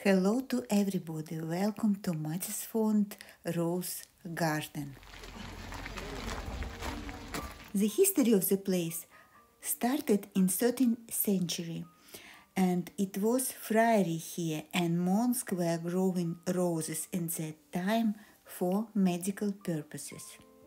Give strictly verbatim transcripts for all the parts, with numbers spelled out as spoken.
Hello to everybody, welcome to Mattisfont Rose Garden. The history of the place started in thirteenth century, and it was friary here, and monks were growing roses in that time for medical purposes.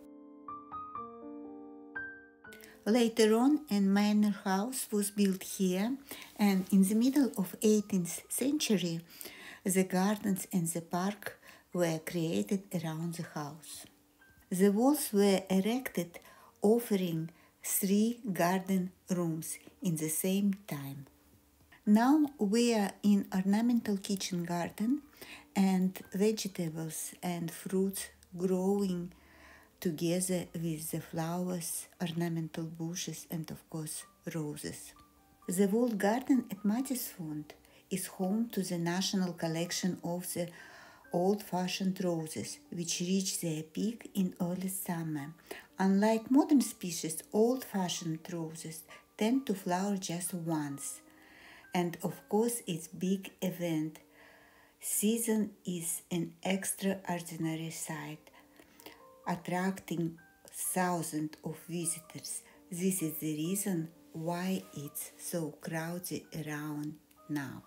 Later on, a manor house was built here, and in the middle of eighteenth century, the gardens and the park were created around the house. The walls were erected, offering three garden rooms in the same time. Now we are in ornamental kitchen garden, and vegetables and fruits growing together with the flowers, ornamental bushes, and of course roses. The walled garden at Mattisfont is home to the national collection of the old-fashioned roses, which reach their peak in early summer. Unlike modern species, old-fashioned roses tend to flower just once. And of course, its big event season is an extraordinary sight, attracting thousands of visitors. This is the reason why it's so crowded around now.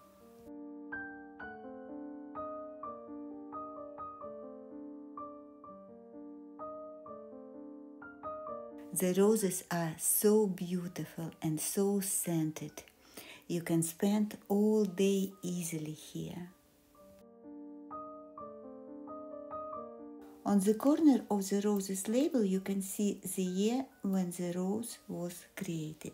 The roses are so beautiful and so scented. You can spend all day easily here. On the corner of the roses label, you can see the year when the rose was created.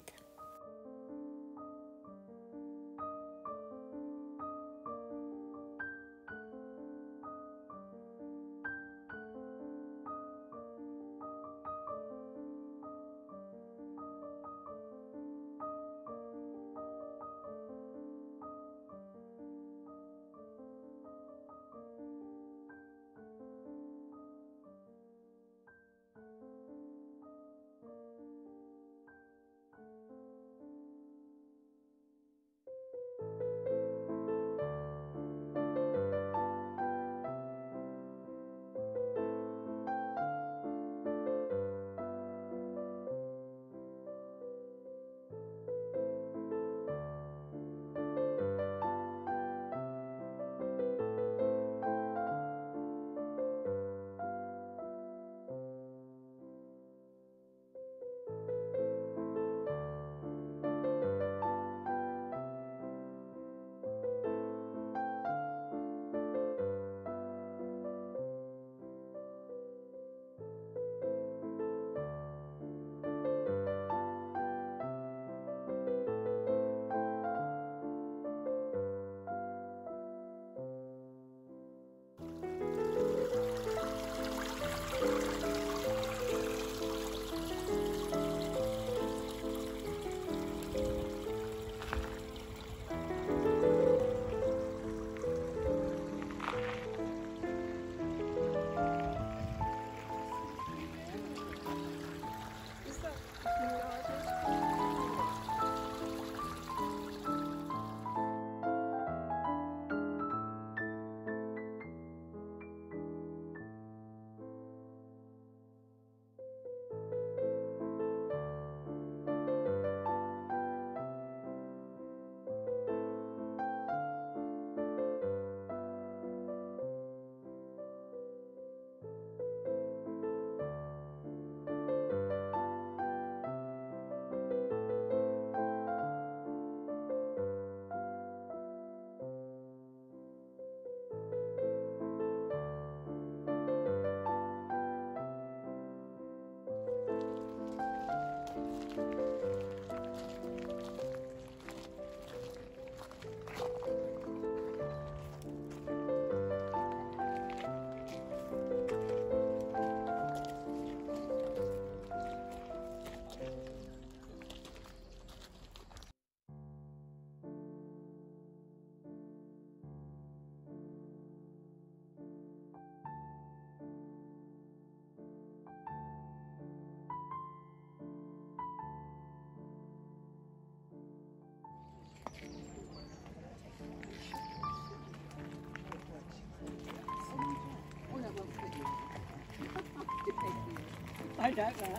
I don't know.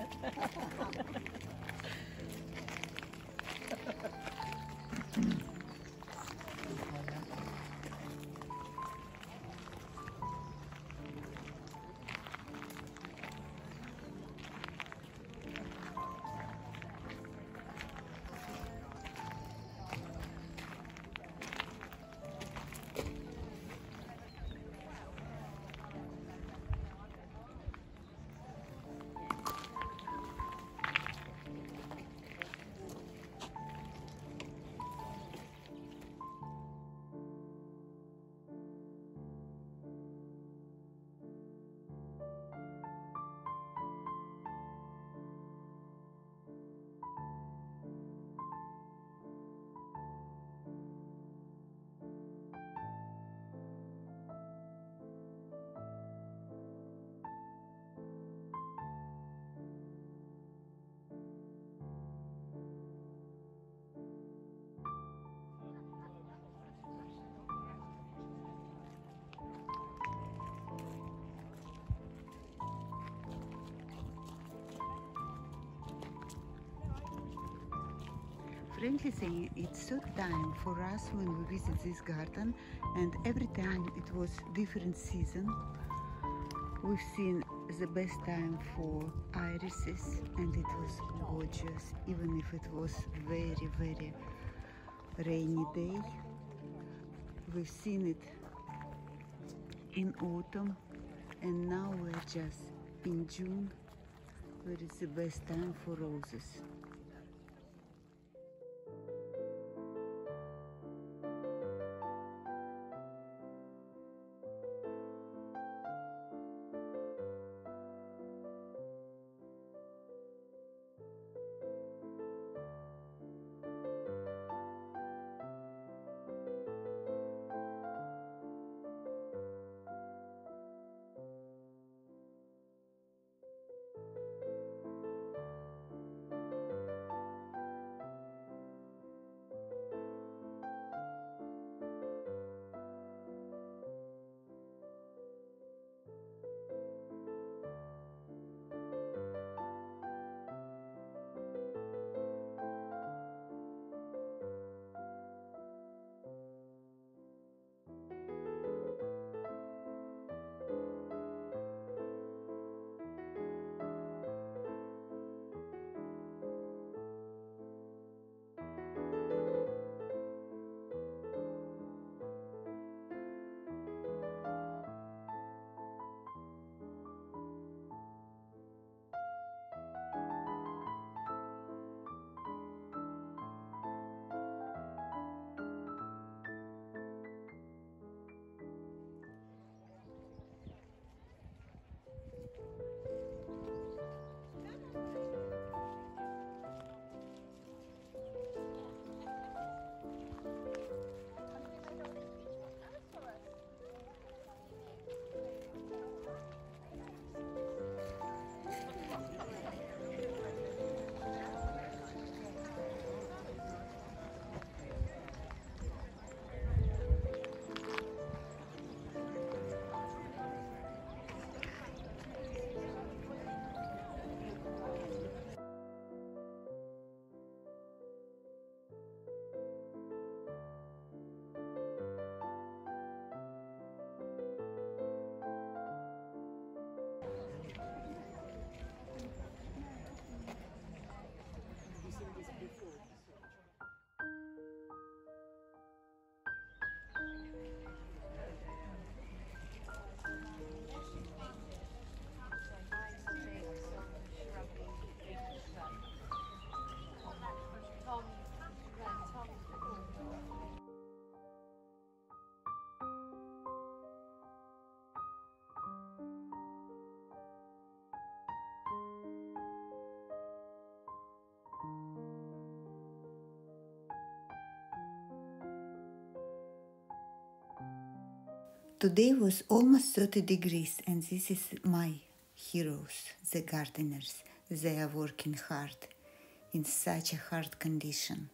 Frankly saying, it's so time for us when we visit this garden, and every time it was different season. We've seen the best time for irises, and it was gorgeous, even if it was very, very rainy day. We've seen it in autumn, and now we're just in June, where it's the best time for roses. Today was almost thirty degrees, and this is my heroes, the gardeners. They are working hard in such a hard condition.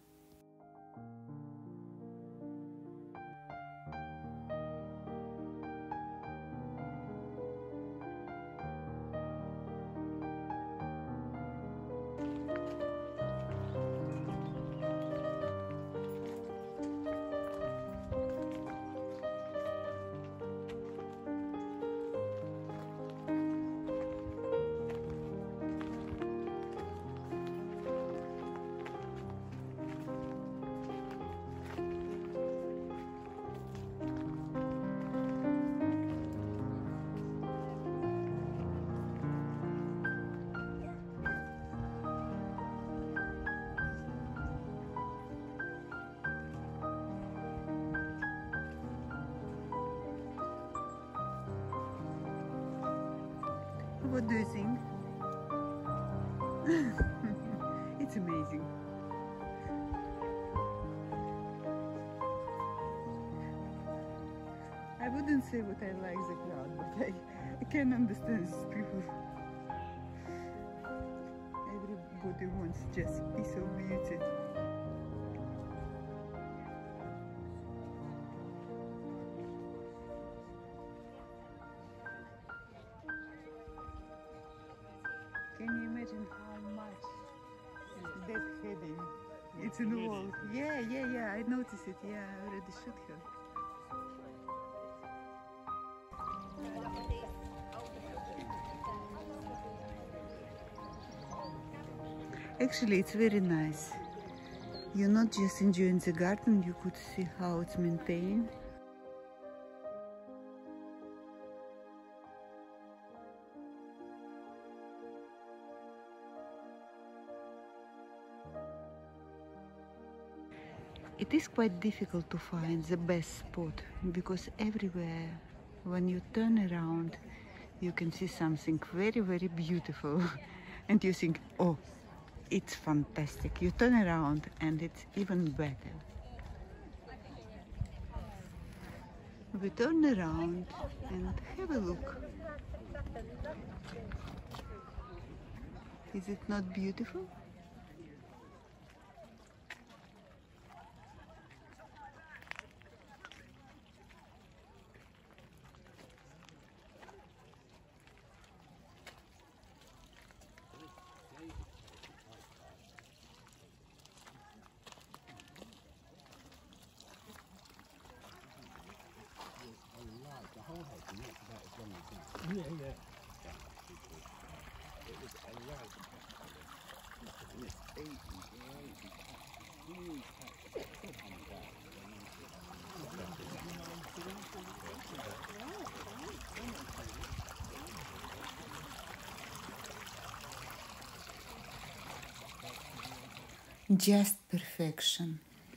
What do you think? It's amazing. I wouldn't say what I like the crowd, but I, I can understand these people. Everybody wants just a piece of beauty. Can you imagine how much that heading? It's in the wall. Yeah, yeah, yeah, I noticed it. Yeah, I already shot her. Actually, it's very nice. You're not just enjoying the garden, you could see how it's maintained. It is quite difficult to find the best spot because everywhere when you turn around you can see something very very beautiful and you think, oh, it's fantastic. You turn around and it's even better. We turn around and have a look. Is it not beautiful? Yeah, yeah. It was alive. It's eight Just perfection.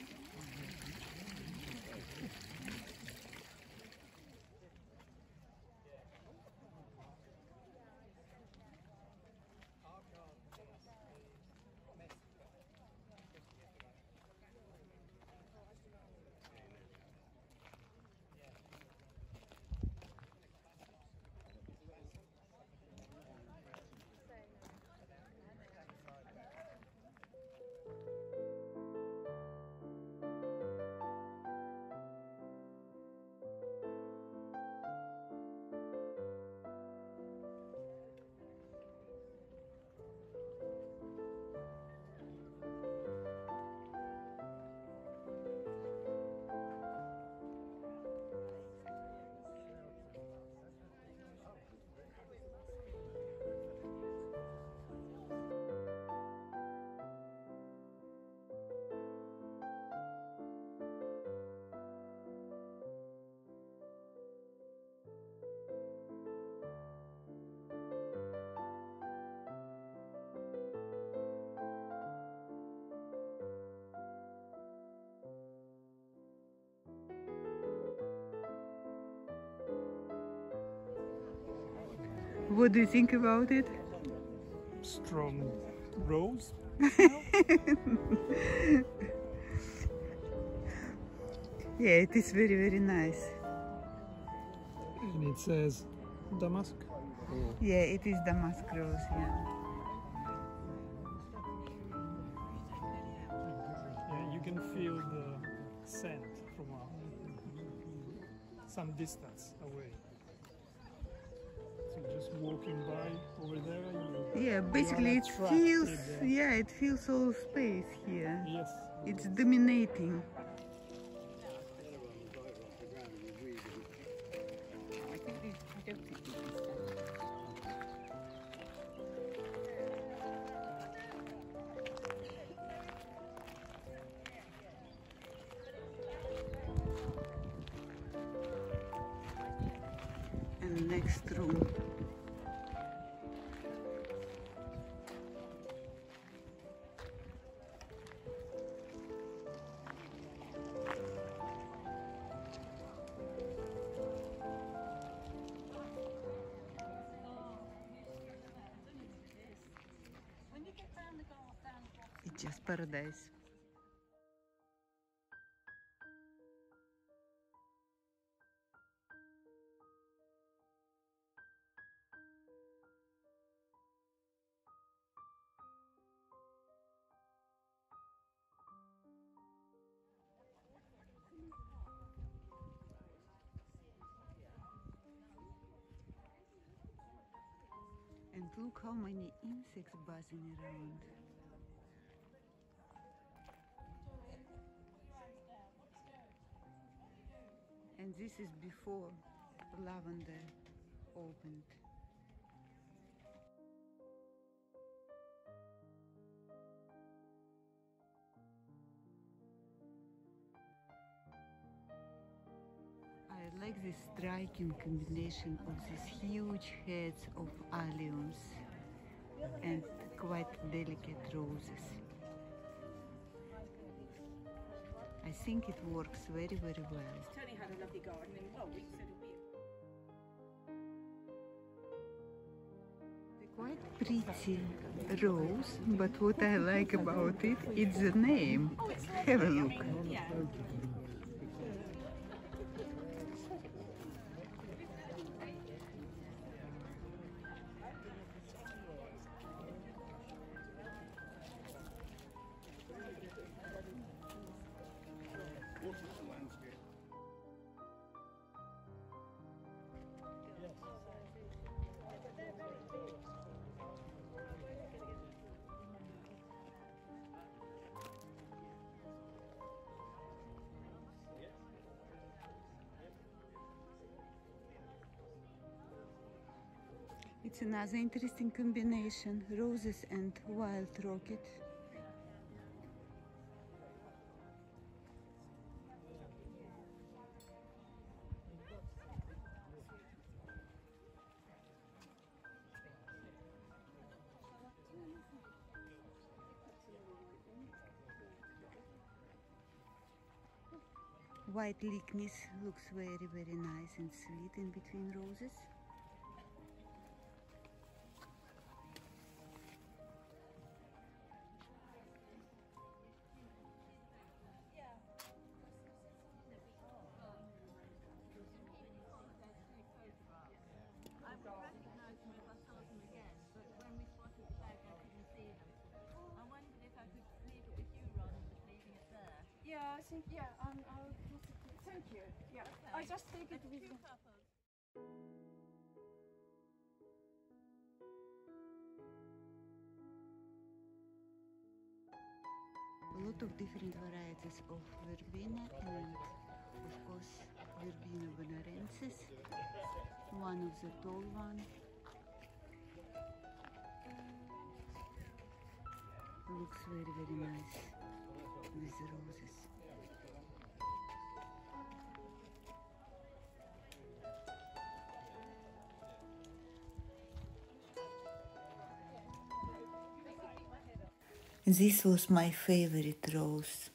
What do you think about it? strong rose. Yeah, it is very, very nice. And it says damask. Oh. Yeah, it is damask rose, yeah. Yeah, you can feel the scent from a, some distance away. So just walking by over there, you, Yeah, basically you it are feels, attracted, uh, yeah, it feels all space here. Yes. It's dominating. And next room. just paradise. And look how many insects buzzing around. And this is before lavender opened. I like this striking combination of these huge heads of alliums and quite delicate roses. I think it works very, very well. Tony had a lovely garden and well, we said it'll be Quite pretty rose, but what I like about it, it's the name. Oh, it's Have a look. I mean, yeah. It's another interesting combination, roses and wild rocket. White Lychnis looks very, very nice and sweet in between roses. I would recognise them if I saw them again, but when we spotted the bag I couldn't see them. I wondered if I could leave it with you rather than leaving it there. Yeah, I think yeah, um, I'll just, thank you. Yeah. Okay. I just take it with Two you. couples. A lot of different varieties of verbena and of course Verbena bonarensis, one of the tall one. Looks very, very nice with the roses. This was my favorite rose.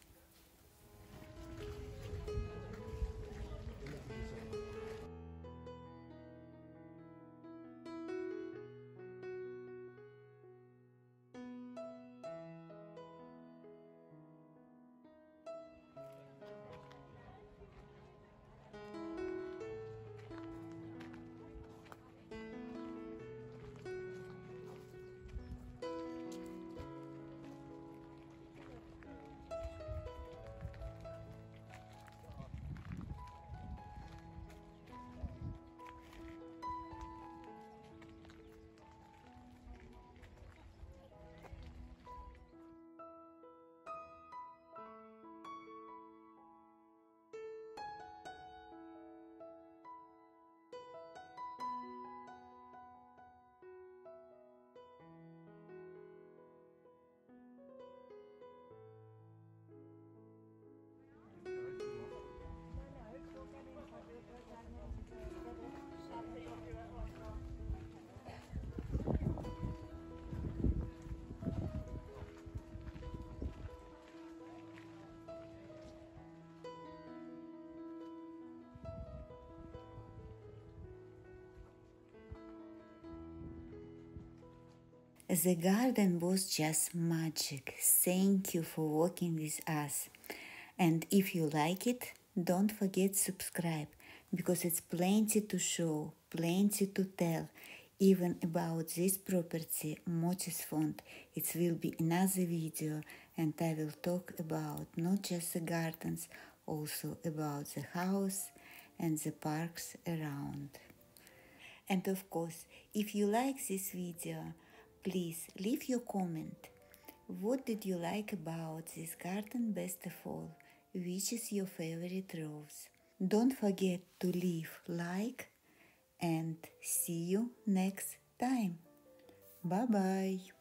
The garden was just magic. Thank you for walking with us. And if you like it, don't forget subscribe, because it's plenty to show, plenty to tell. Even about this property, Mochis Font, it will be another video, and I will talk about not just the gardens, also about the house and the parks around. And of course, if you like this video, please leave your comment. What did you like about this garden best of all? Which is your favorite rose? Don't forget to leave like, and see you next time. Bye bye.